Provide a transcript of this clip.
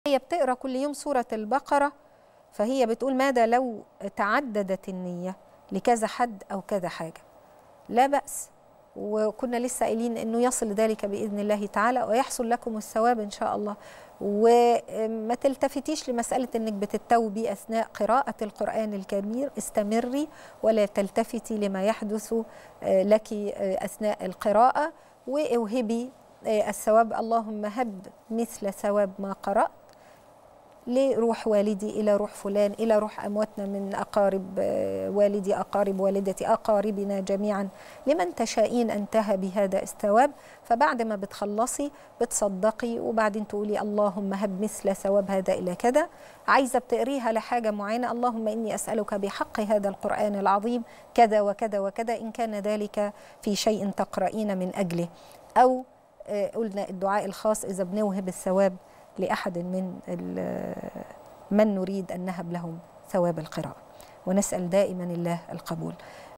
هي بتقرأ كل يوم سورة البقرة، فهي بتقول ماذا لو تعددت النية لكذا حد أو كذا حاجة؟ لا بأس، وكنا لسه قايلين أنه يصل ذلك بإذن الله تعالى ويحصل لكم الثواب إن شاء الله. وما تلتفتيش لمسألة أنك بتتوبي أثناء قراءة القرآن الكريم، استمري ولا تلتفتي لما يحدث لك أثناء القراءة، واوهبي الثواب. اللهم هب مثل ثواب ما قرأت لروح والدي، إلى روح فلان، إلى روح أمواتنا من أقارب والدي، أقارب والدتي، أقاربنا جميعا، لمن تشائين أن تهبي هذا الثواب. فبعد ما بتخلصي بتصدقي وبعدين تقولي اللهم هب مثل ثواب هذا إلى كذا. عايزة بتقريها لحاجة معينة، اللهم إني أسألك بحق هذا القرآن العظيم كذا وكذا وكذا، إن كان ذلك في شيء تقرأين من أجله. أو قلنا الدعاء الخاص إذا بنوهب الثواب لأحد من نريد أن نهب لهم ثواب القراءة، ونسأل دائما الله القبول.